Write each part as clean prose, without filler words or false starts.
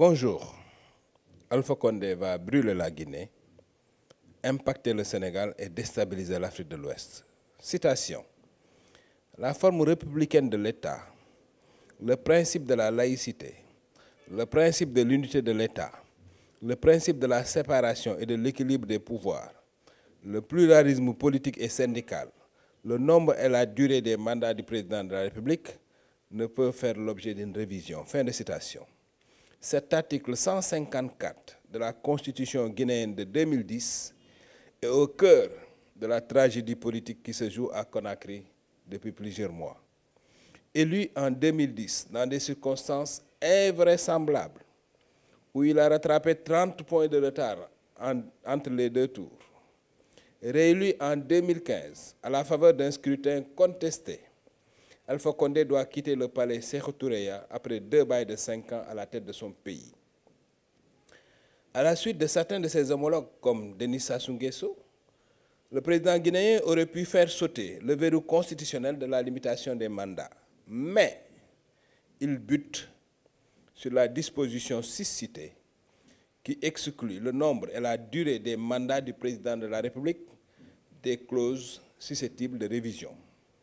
Bonjour. Alpha Condé va brûler la Guinée, impacter le Sénégal et déstabiliser l'Afrique de l'Ouest. Citation. La forme républicaine de l'État, le principe de la laïcité, le principe de l'unité de l'État, le principe de la séparation et de l'équilibre des pouvoirs, le pluralisme politique et syndical, le nombre et la durée des mandats du président de la République ne peuvent faire l'objet d'une révision. Fin de citation. Cet article 154 de la Constitution guinéenne de 2010 est au cœur de la tragédie politique qui se joue à Conakry depuis plusieurs mois. Élu en 2010 dans des circonstances invraisemblables, où il a rattrapé 30 points de retard entre les deux tours, réélu en 2015 à la faveur d'un scrutin contesté, Alpha Condé doit quitter le palais Sékou Touréya après 2 bails de 5 ans à la tête de son pays. À la suite de certains de ses homologues comme Denis Sassou Nguesso, le président guinéen aurait pu faire sauter le verrou constitutionnel de la limitation des mandats. Mais il bute sur la disposition 6 citée qui exclut le nombre et la durée des mandats du président de la République des clauses susceptibles de révision.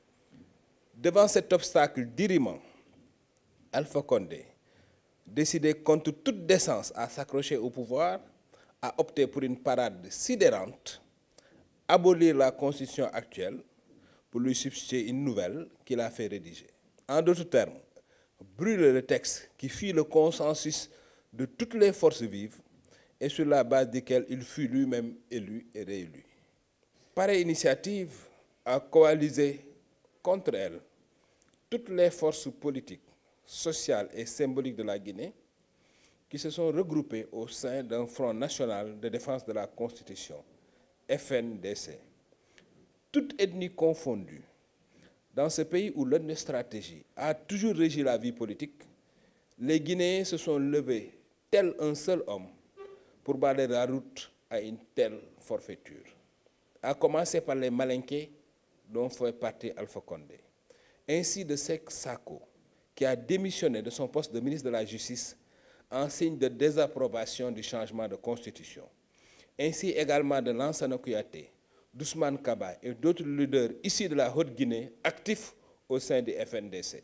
Devant cet obstacle dirimant, Alpha Condé, décidé contre toute décence à s'accrocher au pouvoir, a opté pour une parade sidérante, abolir la constitution actuelle pour lui substituer une nouvelle qu'il a fait rédiger. En d'autres termes, brûler le texte qui fit le consensus de toutes les forces vives et sur la base duquel il fut lui-même élu et réélu. Pareille initiative a coalisé contre elle toutes les forces politiques, sociales et symboliques de la Guinée qui se sont regroupées au sein d'un Front national de défense de la Constitution, FNDC. Toute ethnie confondue, dans ce pays où l'ethnie stratégie a toujours régi la vie politique, les Guinéens se sont levés tel un seul homme pour barrer la route à une telle forfaiture. À commencer par les Malinqués dont fait partie Alpha Condé. Ainsi de Seck Sako, qui a démissionné de son poste de ministre de la Justice en signe de désapprobation du changement de constitution. Ainsi également de Lansana Kouyaté, d'Ousmane Kaba et d'autres leaders issus de la Haute-Guinée actifs au sein du FNDC.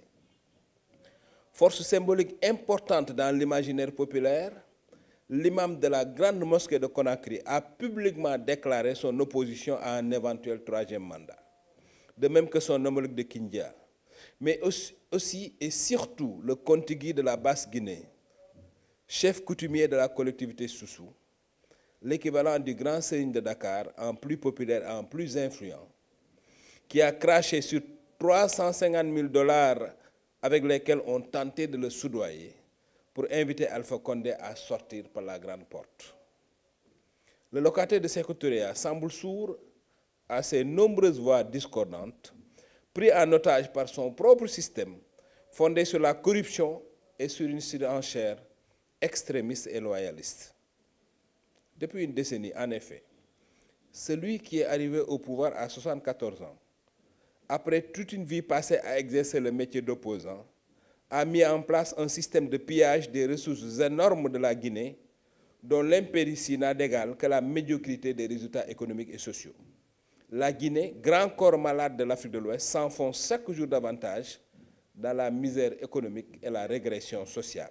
Force symbolique importante dans l'imaginaire populaire, l'imam de la grande mosquée de Conakry a publiquement déclaré son opposition à un éventuel 3e mandat. De même que son homologue de Kindia, mais aussi et surtout le contigui de la Basse-Guinée, chef coutumier de la collectivité Soussou, l'équivalent du grand seigneur de Dakar, en plus populaire et en plus influent, qui a craché sur 350 000 $ avec lesquels on tentait de le soudoyer pour inviter Alpha Condé à sortir par la grande porte. Le locataire de Sékou Touréya semble sourd à ces nombreuses voix discordantes, pris en otage par son propre système, fondé sur la corruption et sur une surenchère extrémiste et loyaliste. Depuis une décennie, en effet, celui qui est arrivé au pouvoir à 74 ans, après toute une vie passée à exercer le métier d'opposant, a mis en place un système de pillage des ressources énormes de la Guinée, dont l'impéritie n'a d'égal que la médiocrité des résultats économiques et sociaux. La Guinée, grand corps malade de l'Afrique de l'Ouest, s'enfonce chaque jour davantage dans la misère économique et la régression sociale.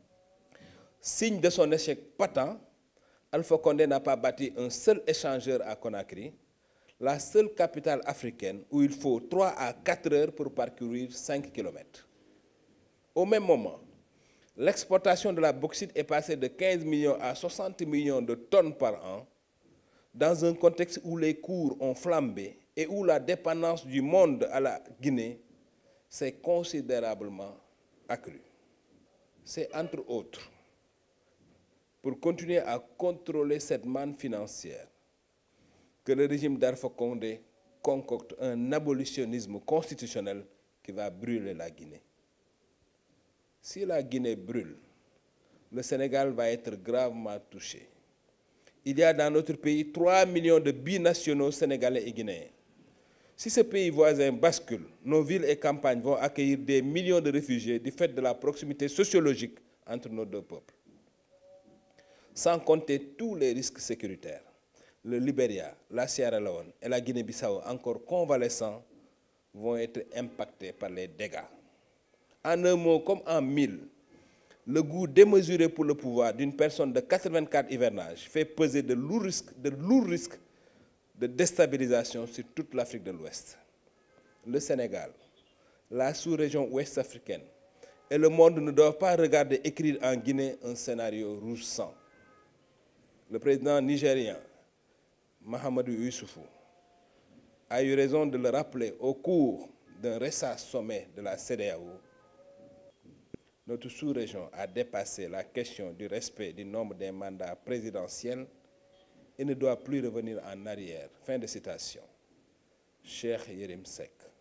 Signe de son échec patent, Alpha Condé n'a pas bâti un seul échangeur à Conakry, la seule capitale africaine où il faut 3 à 4 heures pour parcourir 5 km. Au même moment, l'exportation de la bauxite est passée de 15 millions à 60 millions de tonnes par an, dans un contexte où les cours ont flambé et où la dépendance du monde à la Guinée s'est considérablement accrue. C'est entre autres pour continuer à contrôler cette manne financière que le régime d'Alpha Condé concocte un abolitionnisme constitutionnel qui va brûler la Guinée. Si la Guinée brûle, le Sénégal va être gravement touché. Il y a dans notre pays 3 millions de binationaux sénégalais et guinéens. Si ce pays voisin bascule, nos villes et campagnes vont accueillir des millions de réfugiés du fait de la proximité sociologique entre nos deux peuples. sans compter tous les risques sécuritaires. Le Libéria, la Sierra Leone et la Guinée-Bissau, encore convalescents, vont être impactés par les dégâts. En un mot comme en mille, le goût démesuré pour le pouvoir d'une personne de 84 hivernages fait peser de lourds risques de déstabilisation sur toute l'Afrique de l'Ouest. Le Sénégal, la sous-région ouest-africaine et le monde ne doivent pas regarder écrire en Guinée un scénario rouge sang. Le président nigérien, Mahamadou Issoufou, a eu raison de le rappeler au cours d'un récent sommet de la CEDEAO. Notre sous-région a dépassé la question du respect du nombre des mandats présidentiels et ne doit plus revenir en arrière. Fin de citation. Cheikh Yérim Seck.